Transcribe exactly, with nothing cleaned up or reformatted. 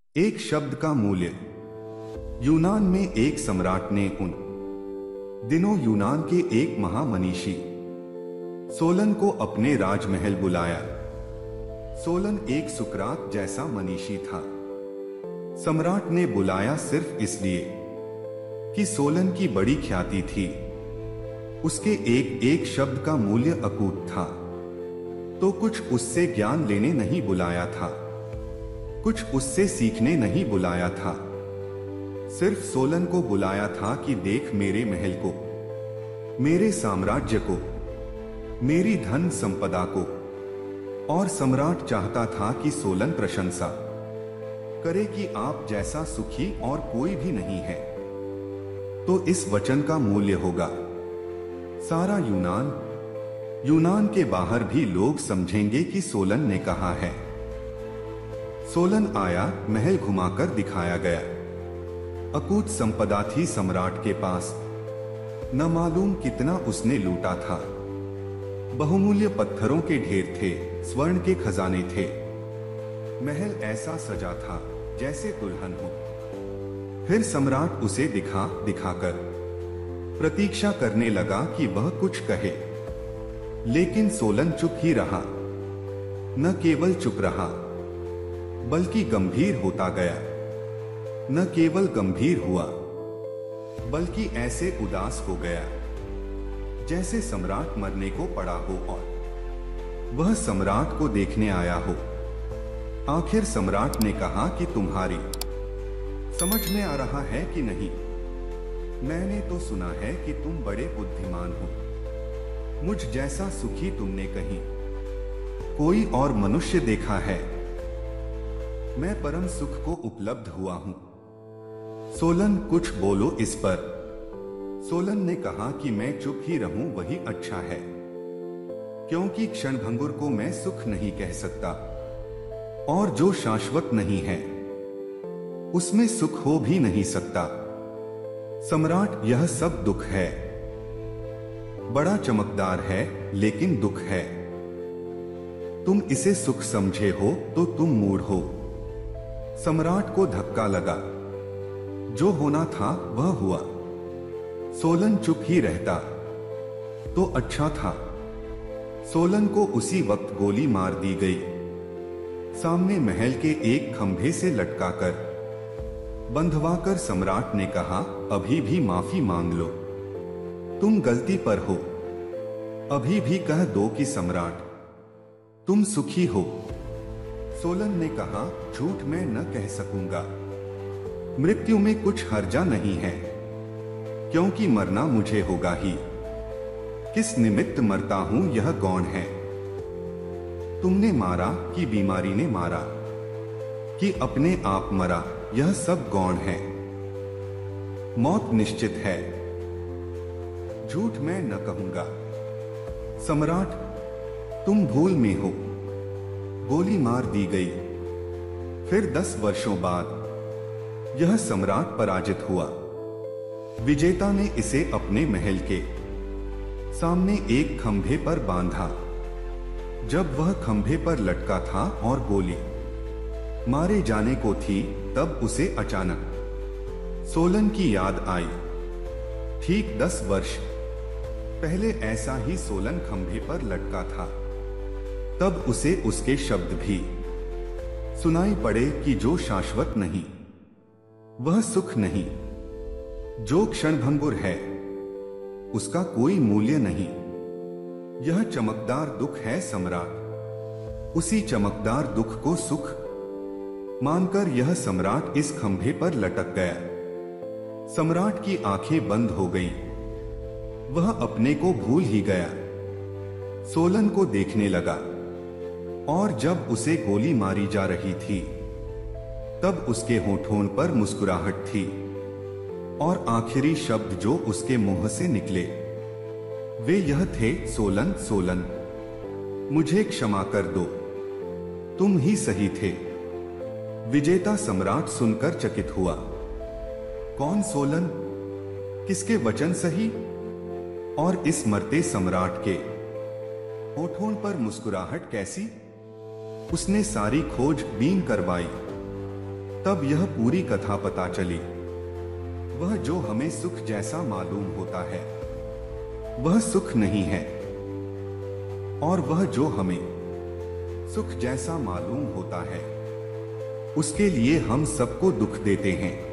एक शब्द का मूल्य। यूनान में एक सम्राट ने उन दिनों यूनान के एक महामनीषी सोलन को अपने राजमहल बुलाया। सोलन एक सुकरात जैसा मनीषी था। सम्राट ने बुलाया सिर्फ इसलिए कि सोलन की बड़ी ख्याति थी। उसके एक एक शब्द का मूल्य अकूत था। तो कुछ उससे ज्ञान लेने नहीं बुलाया था, कुछ उससे सीखने नहीं बुलाया था। सिर्फ सोलन को बुलाया था कि देख मेरे महल को, मेरे साम्राज्य को, मेरी धन संपदा को। और सम्राट चाहता था कि सोलन प्रशंसा करे कि आप जैसा सुखी और कोई भी नहीं है। तो इस वचन का मूल्य होगा। सारा यूनान, यूनान के बाहर भी लोग समझेंगे कि सोलन ने कहा है। सोलन आया, महल घुमाकर दिखाया गया। अकूत संपदा थी सम्राट के पास, न मालूम कितना उसने लूटा था। बहुमूल्य पत्थरों के ढेर थे, स्वर्ण के खजाने थे। महल ऐसा सजा था जैसे दुल्हन हो। फिर सम्राट उसे दिखा दिखाकर प्रतीक्षा करने लगा कि वह कुछ कहे, लेकिन सोलन चुप ही रहा। न केवल चुप रहा, बल्कि गंभीर होता गया। न केवल गंभीर हुआ, बल्कि ऐसे उदास हो गया जैसे सम्राट मरने को पड़ा हो और वह सम्राट को देखने आया हो। आखिर सम्राट ने कहा कि तुम्हारी समझ में आ रहा है कि नहीं? मैंने तो सुना है कि तुम बड़े बुद्धिमान हो। मुझ जैसा सुखी तुमने कहीं कोई और मनुष्य देखा है? मैं परम सुख को उपलब्ध हुआ हूं। सोलन कुछ बोलो इस पर। सोलन ने कहा कि मैं चुप ही रहूं वही अच्छा है, क्योंकि क्षणभंगुर को मैं सुख नहीं कह सकता, और जो शाश्वत नहीं है उसमें सुख हो भी नहीं सकता। सम्राट, यह सब दुख है, बड़ा चमकदार है लेकिन दुख है। तुम इसे सुख समझे हो तो तुम मूढ़ हो। सम्राट को धक्का लगा। जो होना था वह हुआ। सोलन चुप ही रहता तो अच्छा था। सोलन को उसी वक्त गोली मार दी गई। सामने महल के एक खंभे से लटकाकर बंधवाकर सम्राट ने कहा, अभी भी माफी मांग लो, तुम गलती पर हो। अभी भी कह दो कि सम्राट तुम सुखी हो। सोलन ने कहा, झूठ मैं न कह सकूंगा। मृत्यु में कुछ हर्जा नहीं है, क्योंकि मरना मुझे होगा ही। किस निमित्त मरता हूं यह गौण है। तुमने मारा कि बीमारी ने मारा, कि अपने आप मरा, यह सब गौण है। मौत निश्चित है, झूठ मैं न कहूंगा। सम्राट, तुम भूल में हो। गोली मार दी गई। फिर दस वर्षों बाद यह सम्राट पराजित हुआ। विजेता ने इसे अपने महल के सामने एक खंभे पर बांधा। जब वह खंभे पर लटका था और गोली मारे जाने को थी, तब उसे अचानक सोलन की याद आई। ठीक दस वर्ष पहले ऐसा ही सोलन खंभे पर लटका था। तब उसे उसके शब्द भी सुनाई पड़े कि जो शाश्वत नहीं वह सुख नहीं, जो क्षणभंगुर है उसका कोई मूल्य नहीं। यह चमकदार दुख है सम्राट। उसी चमकदार दुख को सुख मानकर यह सम्राट इस खंभे पर लटक गया। सम्राट की आंखें बंद हो गईं। वह अपने को भूल ही गया। सोलन को देखने लगा, और जब उसे गोली मारी जा रही थी तब उसके होठों पर मुस्कुराहट थी, और आखिरी शब्द जो उसके मुंह से निकले वे यह थे, सोलन सोलन मुझे क्षमा कर दो, तुम ही सही थे। विजेता सम्राट सुनकर चकित हुआ। कौन सोलन? किसके वचन सही? और इस मरते सम्राट के होठों पर मुस्कुराहट कैसी? उसने सारी खोज बीन करवाई। तब यह पूरी कथा पता चली। वह जो हमें सुख जैसा मालूम होता है वह सुख नहीं है, और वह जो हमें सुख जैसा मालूम होता है उसके लिए हम सबको दुख देते हैं।